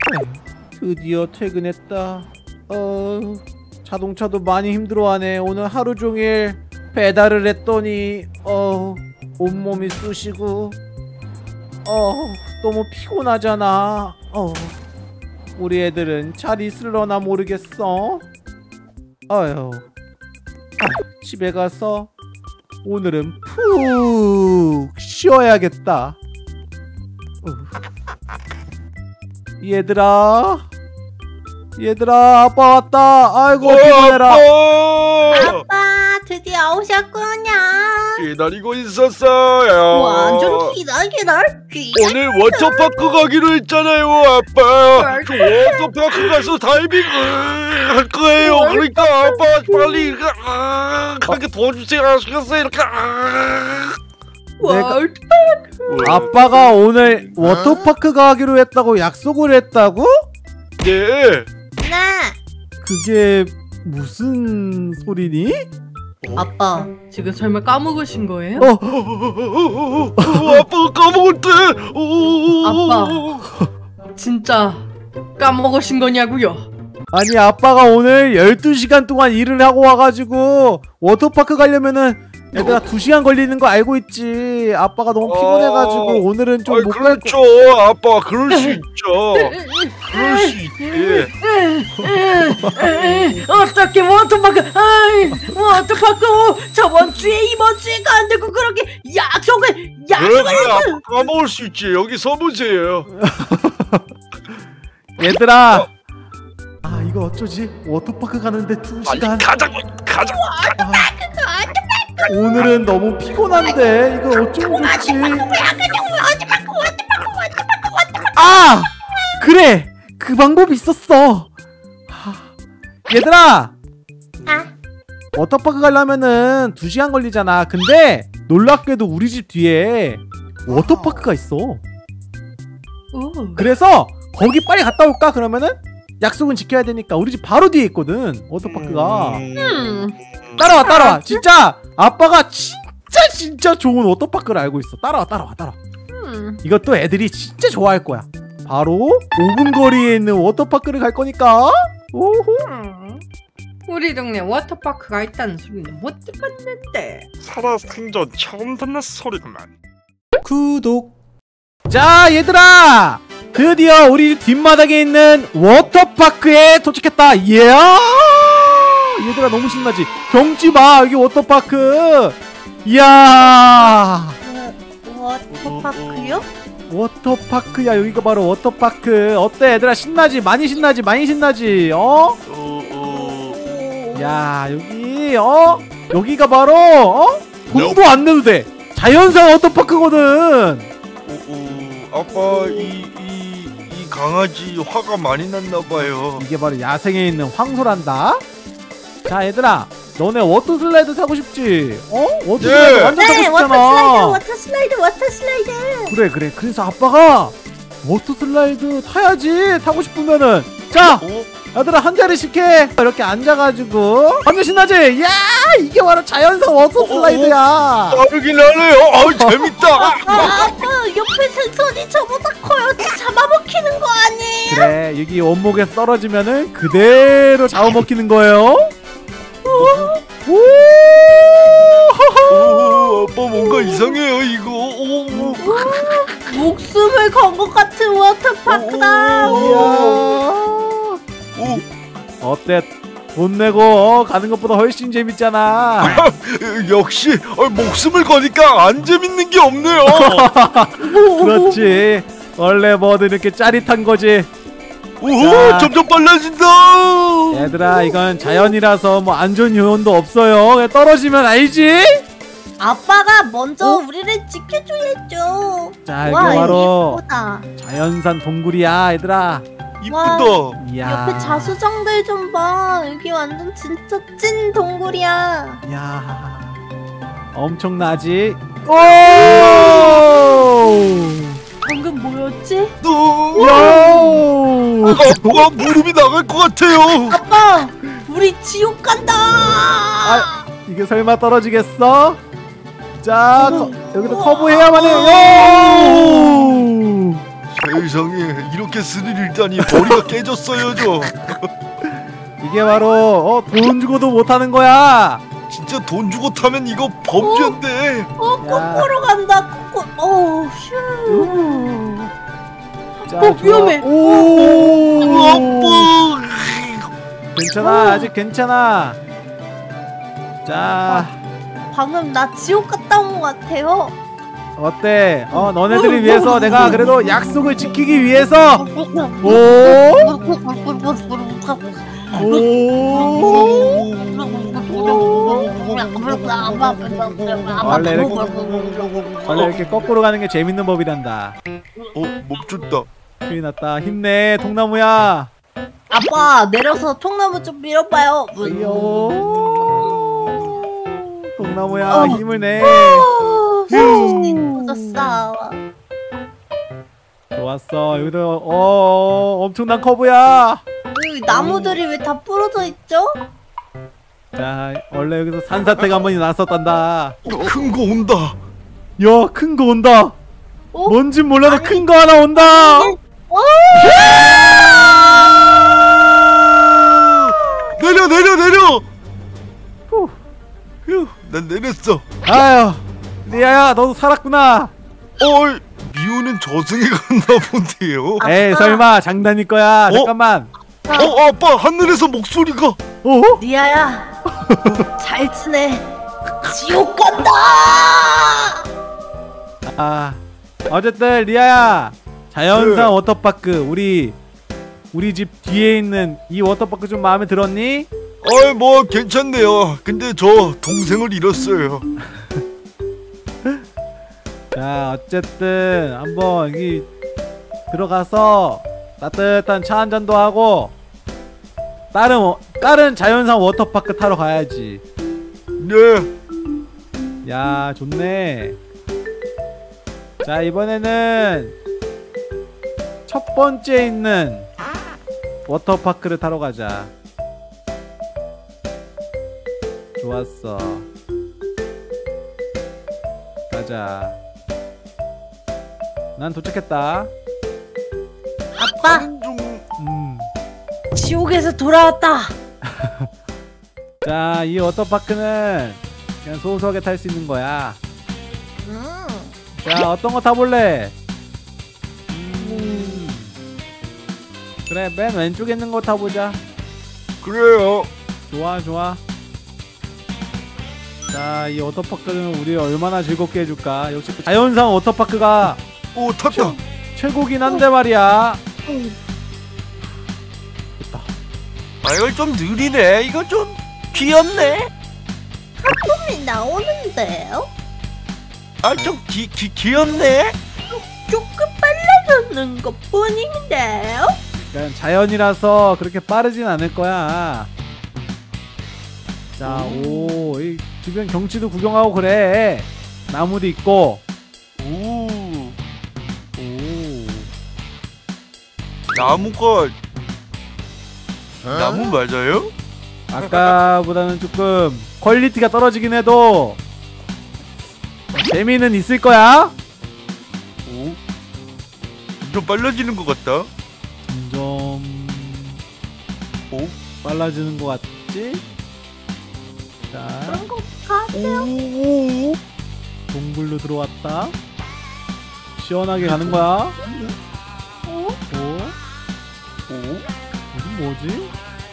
드디어 퇴근했다. 자동차도 많이 힘들어하네. 오늘 하루 종일 배달을 했더니 온몸이 쑤시고 너무 피곤하잖아. 우리 애들은 잘 있을려나 모르겠어. 집에 가서 오늘은 푹 쉬어야겠다. 얘들아 아빠 왔다. 아이고 피곤해라. 아빠 드디어 오셨구나. 기다리고 있었어요. 완전 기다려. 오늘 워터파크 가기로 했잖아요, 아빠. 저 워터파크 가서 다이빙 할 거예요. 그러니까 아빠 빨리 가게 도와주세요. 아시겠어요? 이렇게. 아빠가 오늘 워터파크 가기로 했다고 약속을 했다고? 네. 그게 무슨 소리니? 아빠 지금 설마 까먹으신 거예요? 아빠가 까먹을 때. 아빠 진짜 까먹으신 거냐고요? 아니 아빠가 오늘 12시간 동안 일을 하고 와가지고 워터파크 가려면은 얘들아 2시간 걸리는 거 알고 있지. 아빠가 너무 피곤해가지고 오늘은 좀 못 갈 거. 그렇죠. 아빠 그럴 수 있죠. 그럴 수 있지. 어떻게 워터파크 저번 주에 이번 주에가 안 되고 그렇게 약속을 까먹을 수 있지. 여기 서보세요. 얘들아 이거 어쩌지? 워터파크 가는데 2시간. 가자. 오늘은 너무 피곤한데 이거 어쩌면 좋지? 그래! 그 방법이 있었어. 얘들아! 워터파크 가려면은 2시간 걸리잖아. 근데 놀랍게도 우리 집 뒤에 워터파크가 있어. 그래서 거기 빨리 갔다 올까? 그러면은 약속은 지켜야 되니까. 우리 집 바로 뒤에 있거든 워터파크가. 따라와. 진짜 아빠가 진짜 좋은 워터파크를 알고 있어. 따라와. 이것도 애들이 진짜 좋아할 거야. 바로 5분 거리에 있는 워터파크를 갈 거니까. 오호. 우리 동네 워터파크가 있다는 소리는 못 들었는데. 살아생전 처음 듣는 소리구만. 구독. 자 얘들아 드디어 우리 뒷마당에 있는 워터파크에 도착했다. 이야 얘들아 너무 신나지? 경치 봐 여기 워터파크. 이야 워터파크요? 워터파크야. 여기가 바로 워터파크. 어때 얘들아? 신나지? 많이 신나지? 야 여기 여기가 바로 돈도 안 내도 돼. 자연산 워터파크거든. 아빠 이 강아지 화가 많이 났나봐요. 이게 바로 야생에 있는 황소란다. 자 얘들아 너네 워터슬라이드 사고 싶지? 워터슬라이드 완전 타고 싶잖아. 워터슬라이드. 그래. 그래서 아빠가 워터슬라이드 타야지. 타고 싶으면은. 자 얘들아 한 자리씩 해. 이렇게 앉아가지고 완전 신나지? 야 이게 바로 자연산 워터슬라이드야. 빠르긴 하네요. 재밌다. 아빠 옆에 생선이 저보다 커요. 잡아먹히는 거 아니에요? 그래 여기 원목에 떨어지면은 그대로 잡아먹히는 거예요. 아빠 뭔가 이상해요 이거. 목숨을 건 것 같은 워터파크다. 어때? 돈 내고 가는 것보다 훨씬 재밌잖아. 역시 목숨을 거니까 안 재밌는 게 없네요. 그렇지. 원래 뭐든 이렇게 짜릿한 거지. 점점 빨라진다. 얘들아 이건 자연이라서 뭐 안전 요원도 없어요. 그냥 떨어지면 알지? 아빠가 먼저 우리를 지켜줘야죠. 자 이거 바로 예쁘다. 자연산 동굴이야 얘들아. 이쁘다. 이야. 옆에 자수정들 좀 봐. 여기 완전 진짜 찐 동굴이야. 이야 엄청나지? 오! 방금 뭐였지? 아빠 무릎이 나갈 것 같아요. 아빠 우리 지옥 간다. 이게 설마 떨어지겠어? 자 여기도 커브해야만 해. 세상에 이렇게 스릴 있다니 머리가 깨졌어요 저. 이게 바로 돈 주고도 못하는 거야. 진짜 돈 주고 타면 이거 범죄인데. 거꾸로 간다. 거꾸로. 휴. 자, 위험해. 오. 괜찮아. 아직 괜찮아. 자. 방금 나 지옥 갔다 온 것 같아요. 어때? 너네들을 위해서 내가 그래도 약속을 지키기 위해서 원래 이렇게 거꾸로 가는 게 재밌는 법이란다. 멈췄다. 큰일 났다. 힘내, 통나무야. 아빠 내려서 통나무 좀 밀어봐요. 통나무야, 힘을 내. 졌어. 좋았어. 여기도 엄청난 커브야. 여기 나무들이 왜 다 부러져 있죠? 자, 원래 여기서 산사태가 한 번이 났었단다. 큰 거 온다. 야, 큰 거 온다. 뭔진 몰라도 큰 거 하나 온다. 내려. 휴, 난 내렸어. 아유, 리아야, 너도 살았구나. 미호는 저승에 갔나 본데요. 에이, 설마 장난일 거야. 잠깐만. 아빠 하늘에서 목소리가. 리아야, 잘 지내. 지옥 간다. 어쨌든 리아야, 자연산 워터파크 우리 집 뒤에 있는 이 워터파크 좀 마음에 들었니? 뭐 괜찮네요. 근데 저 동생을 잃었어요. 자, 어쨌든 한번 여기 들어가서 따뜻한 차 한 잔도 하고 다른 자연산 워터파크 타러 가야지. 네. 야, 좋네. 자, 이번에는 첫 번째 있는 워터파크를 타러 가자. 좋았어. 가자. 난 도착했다. 아빠, 지옥에서 돌아왔다. 자, 이 워터파크는 그냥 소소하게 탈 수 있는 거야. 자, 어떤 거 타볼래? 그래, 맨 왼쪽에 있는 거 타보자. 그래요. 좋아. 자, 이 워터파크는 우리 얼마나 즐겁게 해줄까. 역시 또 자연산 워터파크가 탔다. 최고긴 한데 말이야. 됐다. 이거 좀 느리네. 이거 좀 귀엽네. 꿈이 나오는데요? 좀 귀엽네. 조금 빨라졌는 것 뿐인데요? 그러니까 자연이라서 그렇게 빠르진 않을 거야. 자, 이 주변 경치도 구경하고 그래. 나무도 있고. 나무 맞아요? 아까보다는 조금 퀄리티가 떨어지긴 해도 재미는 있을 거야. 좀 빨라지는 것 같다. 점점 빨라지는 것 같지? 자, 그런 것 같아요. 동굴로 들어왔다. 시원하게 가는 거야. 뭐지?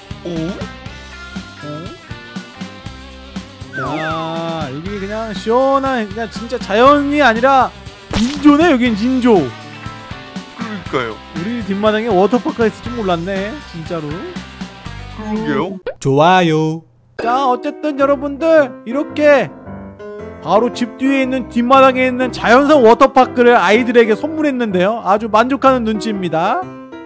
야, 여기 그냥 시원한, 그냥 진짜 자연이 아니라 인조네. 여긴 인조. 그러니까요. 우리 뒷마당에 워터파크가 있을 줄 몰랐네, 진짜로. 그러게요. 좋아요. 자, 어쨌든 여러분들 이렇게 바로 집 뒤에 있는 뒷마당에 있는 자연산 워터파크를 아이들에게 선물했는데요. 아주 만족하는 눈치입니다.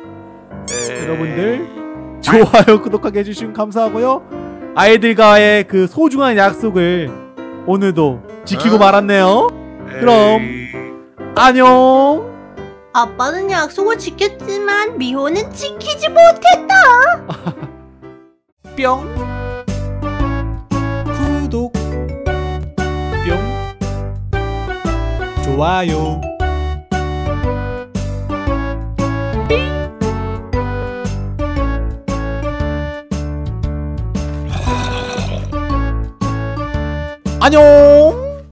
여러분들 좋아요, 구독하게 해주시면 감사하고요. 아이들과의 그 소중한 약속을 오늘도 지키고 말았네요. 그럼 안녕. 아빠는 약속을 지켰지만 미호는 지키지 못했다. 뿅. 구독. 뿅. 좋아요. 안녕.